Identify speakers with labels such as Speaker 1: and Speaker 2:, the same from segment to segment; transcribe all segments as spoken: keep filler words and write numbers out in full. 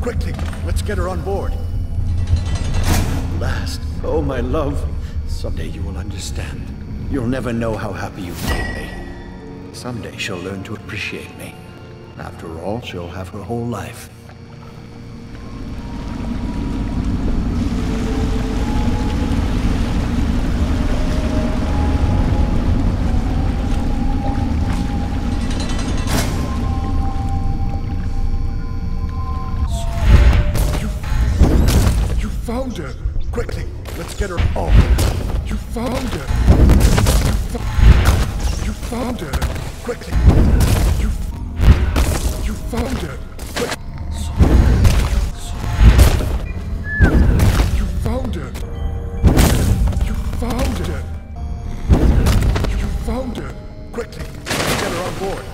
Speaker 1: Quickly, let's get her on board. Last, oh my love, someday you will understand. You'll never know how happy you've made me. Someday she'll learn to appreciate me. After all, she'll have her whole life.
Speaker 2: Found her!
Speaker 1: Quickly, let's get her. Oh,
Speaker 2: You found her! You, fo you found her!
Speaker 1: quickly!
Speaker 2: You, you found her!
Speaker 1: Quick.
Speaker 2: You found her! You found her! You found her!
Speaker 1: Quickly, let's get her on board.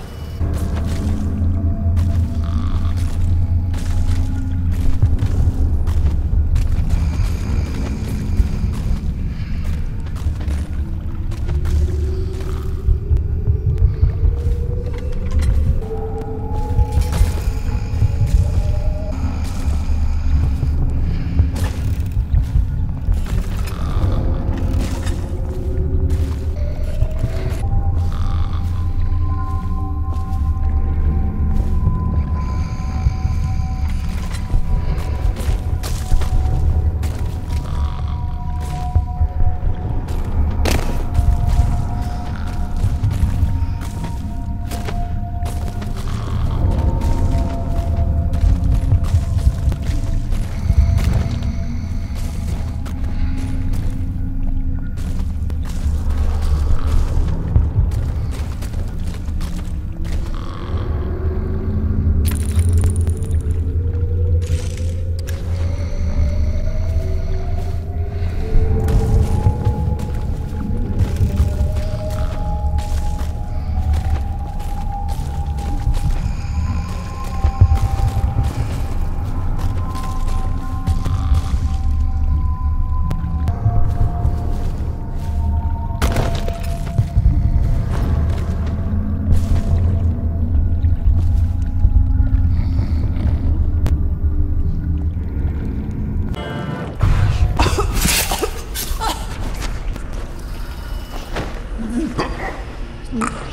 Speaker 3: Mm-hmm.